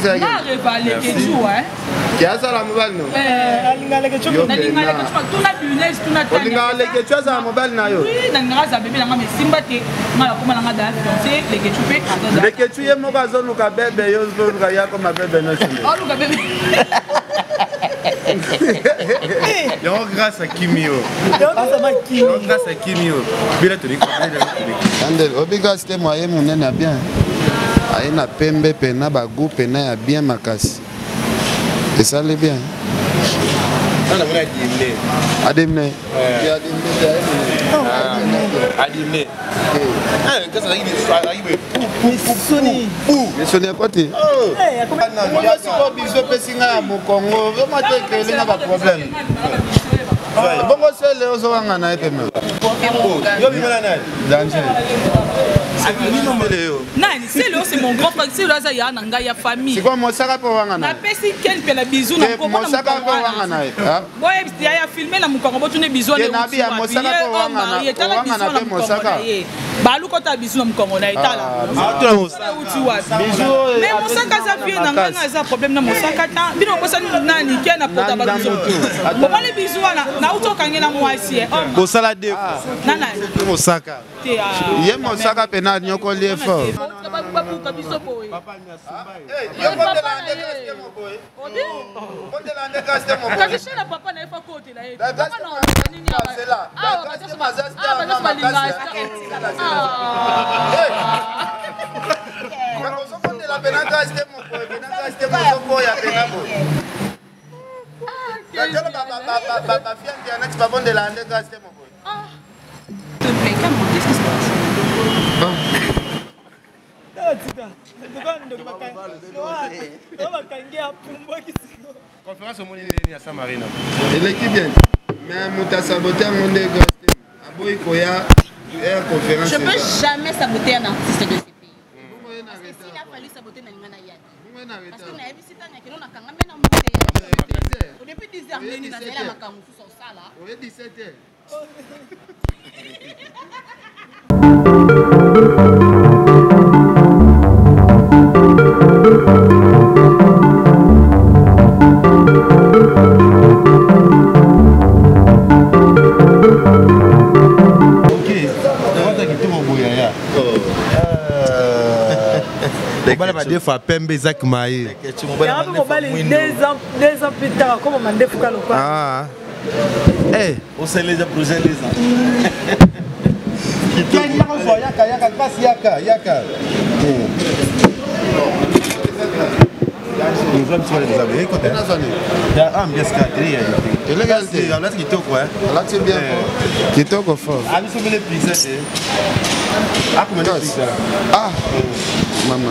ça. Qui a ça la mobile non? Grâce à Kimio. Grâce à Kimio. Obiga c'était moyen mon nez bien. Aina pembe pena bagu pena ya bien makasi. Et ça l'est bien. Adimne. Adimne. Sonné à côté. Bongo c'est le ozanga na epeme. C'est mon grand frère, c'est là ya nanga ya famille. C'est quoi mon saka pour wanga na? Na pesi ken pe la bisou na ko mon saka pour wanga na. Boy ya filmer na mukongo botune bisou na. Na bia mon saka pour wanga na. Wanga na pe mon saka. Balu kota bisou na mukongo na etala. Mais mon saka za vie nanga na za problème na mon saka ta. Bino ko sa nani ken na pota ba bisou. Bon les bisou na auto kangena mwasi. Bo salade. Nana. Mon saka. Ye mon saka pena nyoko lié fort. Conférence au monde à Samarina. Et l'équipe vient. Mais mon saboté mon négocié. Aboy Koya, conférence. Je ne peux jamais saboter un artiste de ce pays. Parce que s'il a fallu saboter Nalingana Yad. Parce qu'on a vu si on a quand même un au début 10 heures, on a fait la macaron sur ça là. Oui, 17 heures. Des fois, Pembe Zach Maï. Ah. Eh, on s'est déjà posé les ans. Nous sommes sur les amis. Écoutez, il y a un bien scadré. Et le gars, c'est qui toque, ouais. Là, c'est bien. Qui toque fort. Ah, nous sommes les pizzas. Ah, comment ah, maman.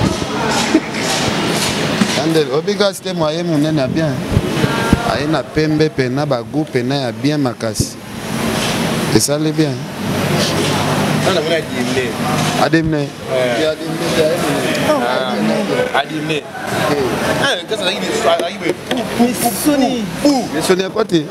Andel, obiga c'était moyen mon nez bien. Aina pembe pena bagu pena ya bien makasi. Et ça l'est bien. Adimne. Adimne. Mais sonné à côté.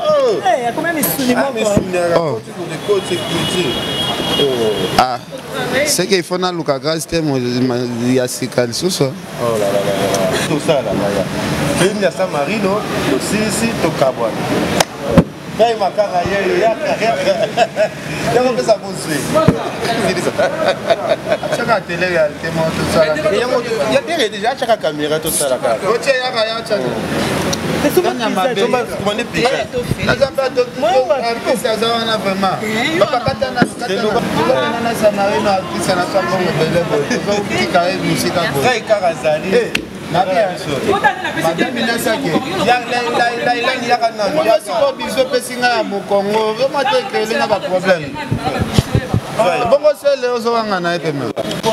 Ah, c'est qu'il faut na luka grâce temo ya sikali soso. Oh là là là. Tout ça là là. Film ya Samarino, aussi to Kabwana. Kai makara yeye yaka. Yako pesa bonsoir. Chaka télé ya temo tout ça là. Il y a déjà chaka caméra tout ça là. Oche yaka ya chaka. Bongo c'est le ozanga na epeme.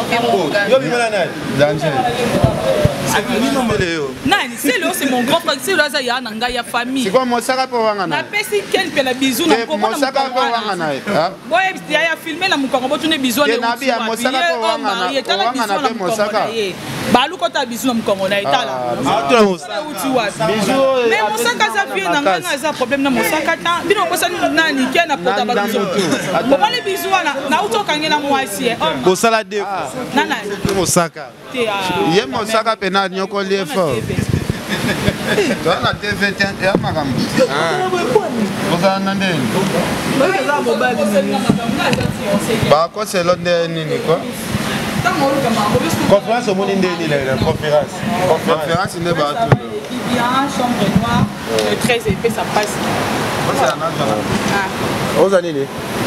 C'est mon grand frère, c'est là ya nanga ya famille. C'est quoi mon saka pour wanga na? Na pesi ken pe la bisou na ko mon saka pour wanga na. Boy ya filmer na mukongo botune bisou na. Na bia mon saka pour wanga na. Wanga na pe mon saka. Balu kota bisou na mukongo na etala. Mais mon saka za vie nanga na za problème na mon saka ta. Bino ko sa nani ken na pota ba bisou. Bon les bisou na auto kangena mwasi. Bo salade. Nana. Mon saka. te ya. Ye mosaka pena nyoko lie fort. Toi na TV ya makambo. Boza na ndeni. Ba ko c'est l'autre nini quoi? Conférence au monde indéni la conférence. Conférence ne ba tout. Il y a une chambre noire, très épais, ça passe. C'est un autre. Aux années.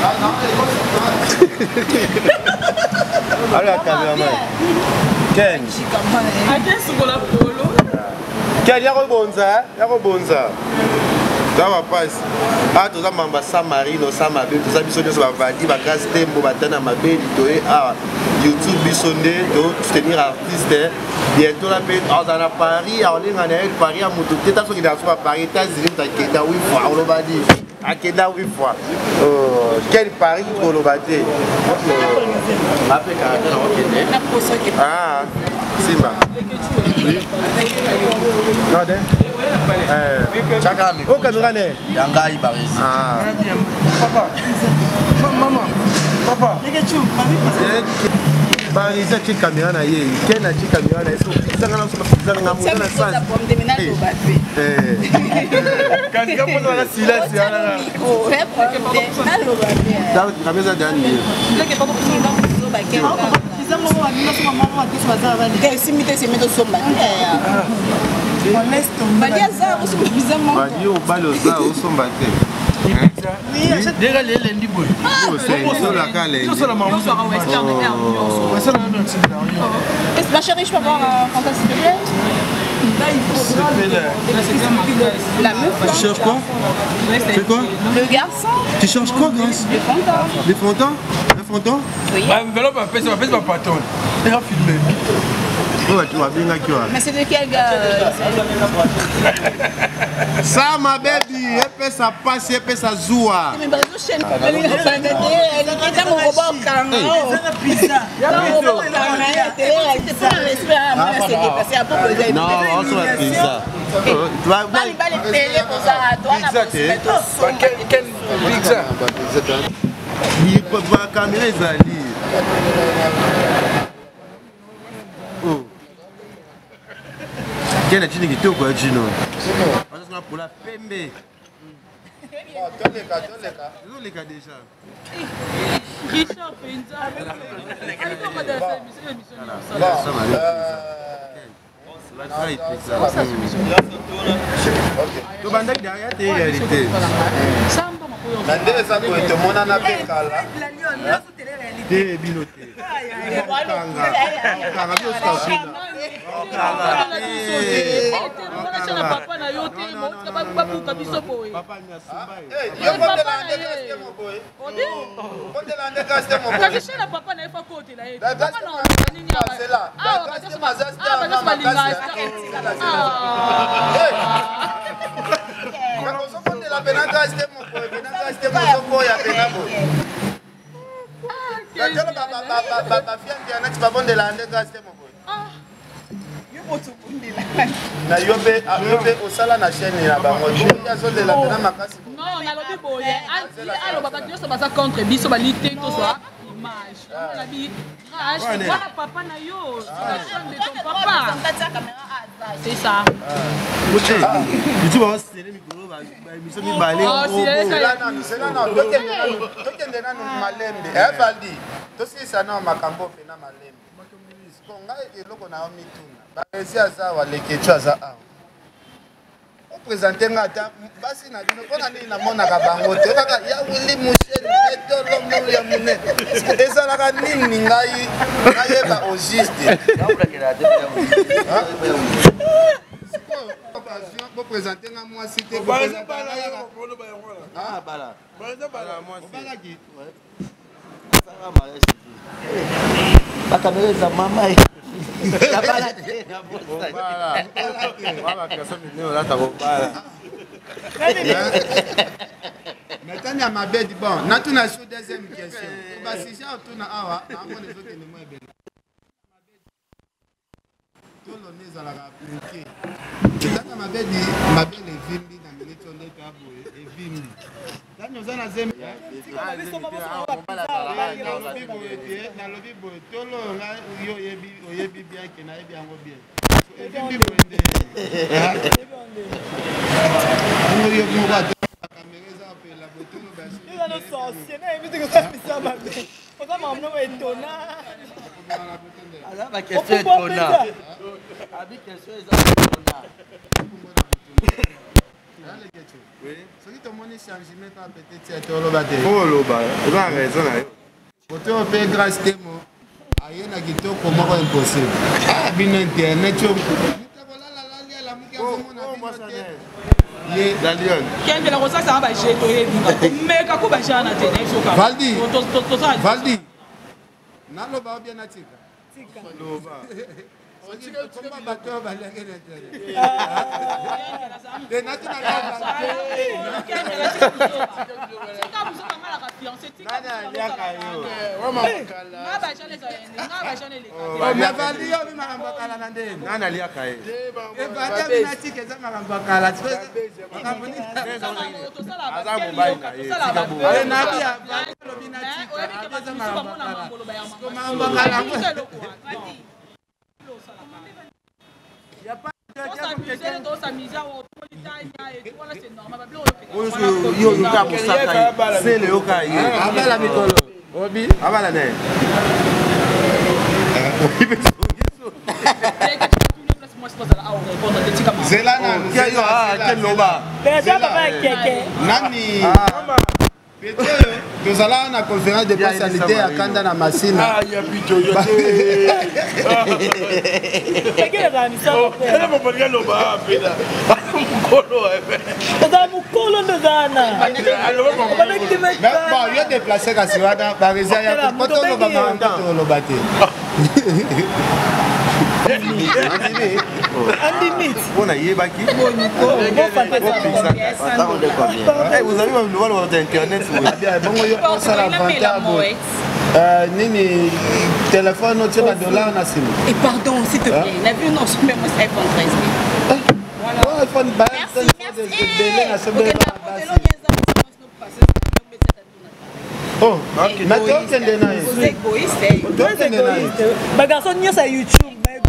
Allez, la caméra. Ken. Ken, y'a rebonza. Ça va passer. Ah, tout ça, mamba Samarino, Samabe, tout ça, bisonné, ça va vadi, va grâce tembo, batana mabe, litoé, ah, YouTube, bisonné, soutenir artiste, bientôt la paix, on a Paris, on est en Paris, à Moutou, t'es à ce qu'il y a à Paris, t'as dit, t'as Keda 8 fois, on l'a dit, à Keda 8 fois. Quel Paris pour le battre? Ah, Simba. Oh, caméra n'est. Yangai Baris. Ah. Papa. Baris, c'est caméra na ye. Quelle a caméra na? Ça n'a pas de sens. Quand il y a un silence, il y a un Ma chérie, je peux avoir un fantastique de blé? La meuf. Tu cherches quoi? C'est quoi? Le garçon. Tu cherches quoi, Grace? Les frontons. Les frontons? Les frontons? Oui. C'est pas patron. Elle a filmé. Tu vas bien là. Mais c'est de quel gars? Ça, ma baby, elle peut ça passer, elle peut ça zoua. Mais bah, je chaîne. Elle est mon robot carrément. Non, on se la pizza. Tu vas les télé pour ça à toi. quelle pizza? Il peut voir la caméra, ils allient. Oh. Quel est-ce que tu as quoi, Gino? On a pour la pembe. Tous les cas déjà. Richard Penza. Tu vas derrière tes réalités. na yobe osala na chaîne na bango ya zo de la pena makasi non na lobi boye alo baba nyonso baza contre biso balite to so image na bi voilà papa na yo c'est la chaîne de ton papa c'est ça tu vas serrer micro ba émission mi balé c'est là non tokende na malembe valdi to si ça na makambo pe na malembe konga eloko na mituna baesi aza walekecho aza awa opresente nga ata basi na bino mpona nini namonaka bango te kaka ya wili musheni etolomo ya mone ezalaka nini ngai nayeba au juste bopresente nga mwasi te bakamera eza mama Maintenant, ma belle dit bon, na tuna sur deuxième question. Ba si ja tuna awa, amone zote ni mwe bele. To lo neza la appliquer. Tata ma belle dit, ma belle vimbi na minute on est abo e vimbi. Dani oza na zembe. Nalobi boye tolo yo oyebi bien ke nayebi yango bien. Eyebi boye nde. Yo moko atala kamera eza apela botolo basi. Eza no sorcier na yebi te kosalisa mabe. Oza mamu no etona. Aza ba question etona. Abi question eza etona. soki tomoni changement ka peut-être toloba te oloba eza raison na yo koto mpe grâce temo aye na kitoko moko impossible bino internet yo mutakolalali alamuki azomona bino te ye la lion kendela kosala baje toyebinga komeka ko bajana te nesoka valdi naloba obie natika loba Comment bateau va aller Nous allons à la conférence de spécialité à Kanda na Masina. Ah, il y a plus de on a yébaki. Vous avez un nouveau internet. Nini téléphone au dollar na sim. Et pardon s'il te plaît, la vue non sur même iPhone 13. Voilà. iPhone 13. Oh, mais tu es égoïste. Ma garçon n'y a sa YouTube.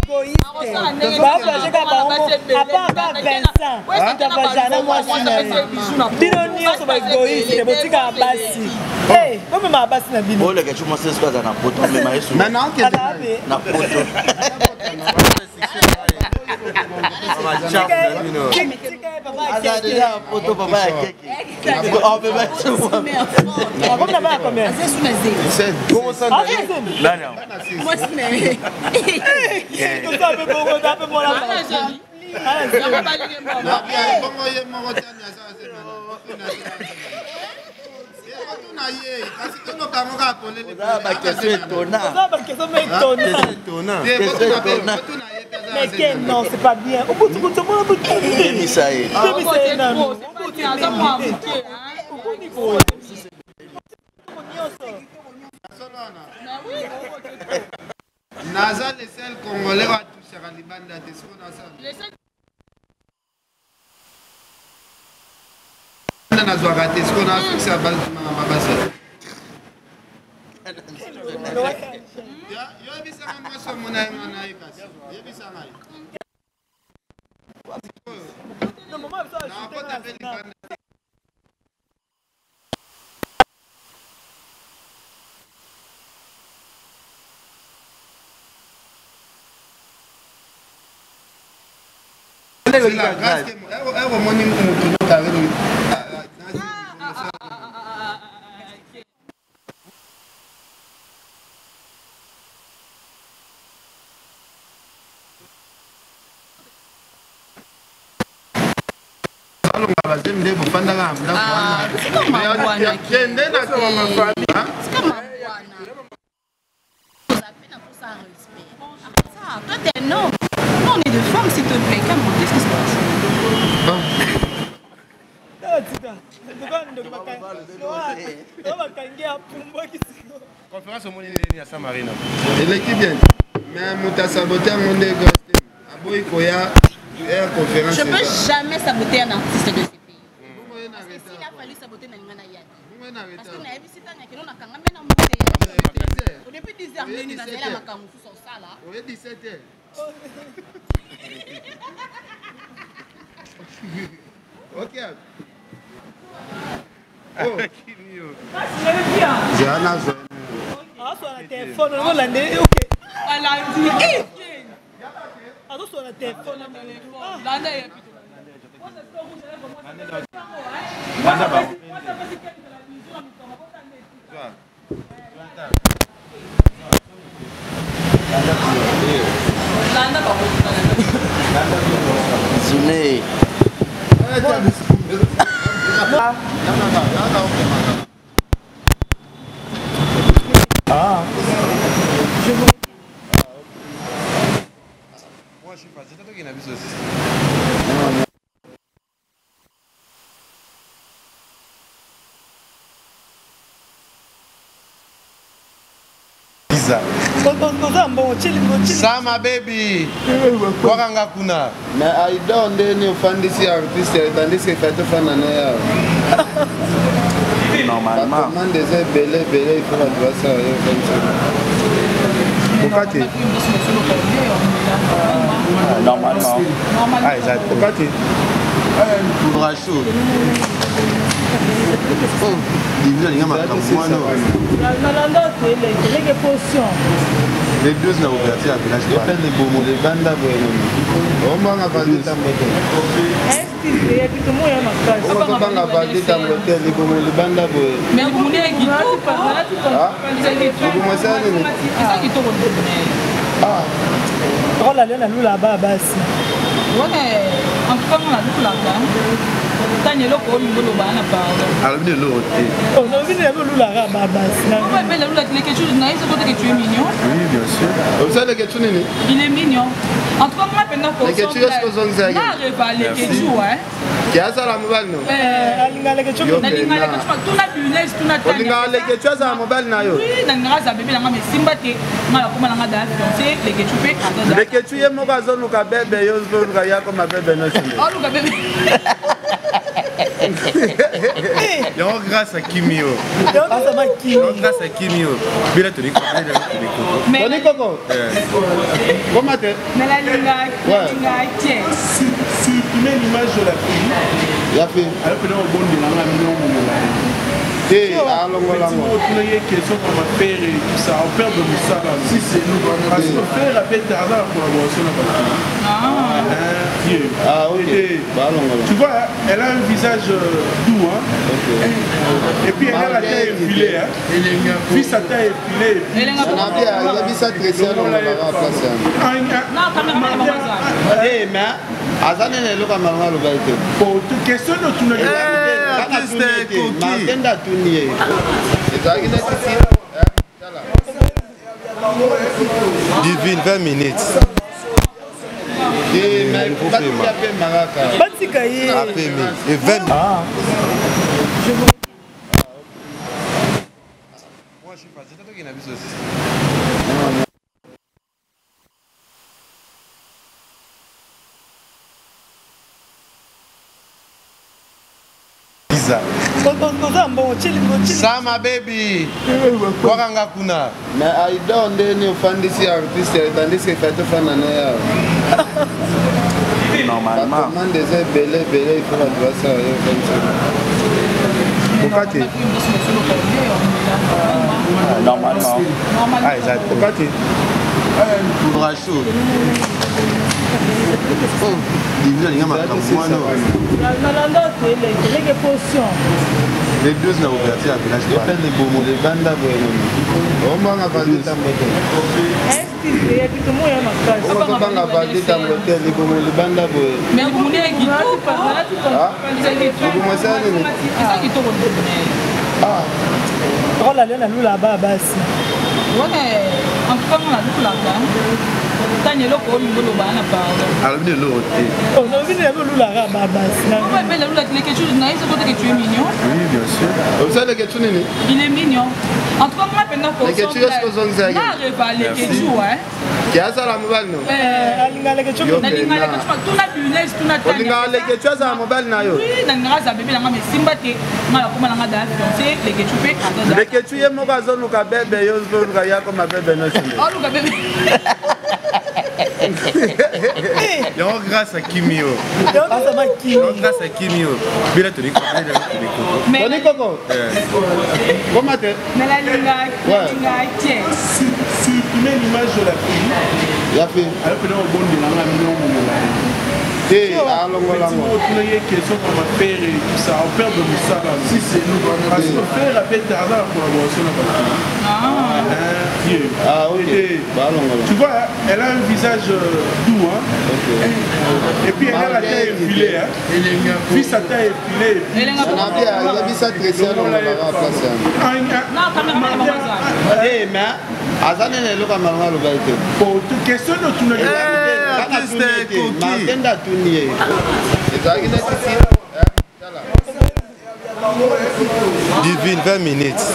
Mais non, c'est pas bien. Au bout du compte, Naza les seuls Congolais à toucher à Libanda de ce qu'on a ça. On a raté ce qu'on a fait ça base de ma base. Yo bisa moi so mona na ikasi. Yo bisa ngai. non, maman, ça, la grâce que moi moni mutu carré. Toi t'es non. On est de femmes s'il te plaît. Comment qu'est-ce qui se passe? Conférence au monde à Samarina. L'équipe bien. Mais Mouta saboté à mon dégosté. Aboy Koya, conférence. Je peux jamais saboter un artiste de ces pays. Parce que s'il a fallu saboter na ngana ya. Parce que na ebisi tanya ke na kanga mena mbote ya. Au début 10h nini na zela makamu so sala. Oui, 17h. Ok. Oh. J'ai un âge. Ah, sur le téléphone, on va l'année. Ok. Elle a dit. Ah, sur le téléphone. Ah. Moi je suis passé, c'est toi qui n'as vu ça aussi. Sama baby. Wakanga kuna. Mais Aïda ndeni ofandisi artiste tandis que fait fana na ya. Normalement. Comment des belé il faut voir ça Bokate. Normalement. Ah, exact. Bokate. Bracho. Oh, divisa ninga makamwana. Les deux na ouverture à village pas. Les bomo les banda boyo. On va vendre ta moto. On va vendre ta moto les bomo les banda boyo. Mais vous m'avez dit tout par là tout comme ça. Vous ça ni. Ça qui tourne. Ah. Oh là là là-bas basi. Ouais, en tout cas on a tout là-bas. Tanya loko ngolo bana pa. Alors bien l'autre. Oh, non, venez le lula basi. Ouais, mais le lula les quelque chose naïs côté que tu es mignon. Oui, bien sûr. Vous savez que tu n'es ni. Il est mignon. En tout cas moi pendant qu'on. Les quelque chose que vous avez. Na revalé quelque chose hein. Qui a ça la mobile non? Alinga le quelque chose. Na linga le quelque chose. Tout la business, tout la tanya. Alinga le quelque chose la mobile na yo. Oui, na ngara za bébé na ngame simba te. Ngala kuma na ngada fiancé les quelque chose. Les quelque chose mo ka zo luka bébé yo zo luka ya comme bébé no chule. Oh luka bébé. Yo grâce à Kimio. Grâce à Kimio. Bila Tony Coco. Tony Coco. Comment tu? Mais la linga tiens. Si tu mets l'image de la fille. La fille. Alors que là au bon de la million. Et allons là. On a une question qu'on va faire et tout ça. On perd de ça là. Si c'est nous. Parce que faire la fête d'argent la collaboration là. Ah oui. Tu vois, elle a un visage doux, hein. Et puis elle a la taille effilée, hein. Puis sa taille effilée. Elle a vu ça très bien. Non, caméraman va pas. Eh mais azane ne loka mama lo baite. Pour toute question de tout le monde. Martenda tunie. Ezaki na tisi. Divine 20 minutes. Et mais pas tout à fait maraka. Batika ye. Et 20. Ah. Moi je suis passé, c'est toi qui n'as vu ça aussi. Sama baby. Wakanga kuna. Mais Aïda ndeni ofandisi artiste tandis que fait fana na ya. Normalement. Comment des belé il faut voir ça Bokate. Normalement. Ah, exact. Bokate. Bracho. Oh, divisa ninga makamwana. Les deux na ouverture à village. Les bomo les banda boyo. On va vendre ta moto. On va vendre ta moto les bomo les banda boyo. Mais vous m'avez dit tout par là tout comme ça. Vous ça ni. Ça qui tourne. Ah. Oh là là basi. Ouais, en tout cas on a tout là-bas. Tanya loko ngolo bana pardon. Alors bien l'eau. On a vu les loups là bas Ouais, mais le loup les quelque chose naïs côté que tu es mignon. Oui, bien sûr. Vous savez que tu n'es ni. Il est mignon. En tout cas moi pendant qu'on Les quelque chose que vous avez. na revaler quelque chose hein. Qui a ça la mobile non? alinga les quelque chose Na linga les quelque chose tout na business tout na On linga les quelque chose la mobile na yo. Oui, na linga za bébé na mais simba te mala kuma na da fiancé les quelque chose pe. Les quelque chose mo ka zo luka bebe yo zo luka ya comme bebe no chule. Oh luka bébé. Non, grâce à Kimio. Grâce à Kimio. Bila tu dis quoi? Mais Tony Coco. Comment tu? mais la linga tiens. Si tu mets l'image de la fille, La fille. alors que dans le bon de la maison, Eh, alongo lango. on a une question qu'on va faire et tout ça, on perd de ça là. Si c'est nous, parce que faire la fête d'argent la collaboration là. Ah oui. Balongo. Tu vois, elle a un visage doux, hein. Et puis elle a la taille effilée, hein. Puis sa taille effilée. On a bien, il a vu ça très on va place. Non, caméraman va voir. Eh mais azane ne loka manga lo baite. Pour toute question de tout le monde. Martenda tunie. Ezaki na tisi. Divine 20 minutes.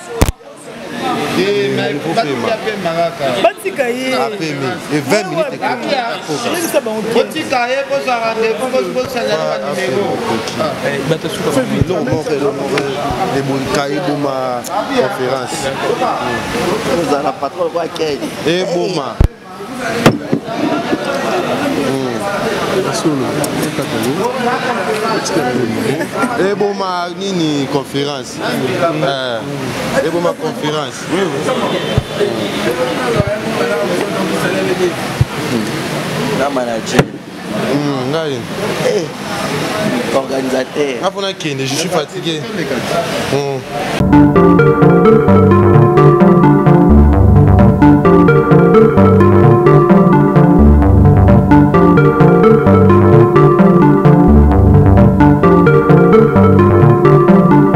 Eh mais pas fait maraka. batika ye Et 20 minutes. ça ba on Oti kaye ko sa rendez-vous ko sa numéro. Les Moncaï pour ma conférence. Vous avez la patronne quoi qu'il Et Boma. Et Boma Nini conférence. Et Boma conférence. La manager. Organisateur. Je suis fatigué.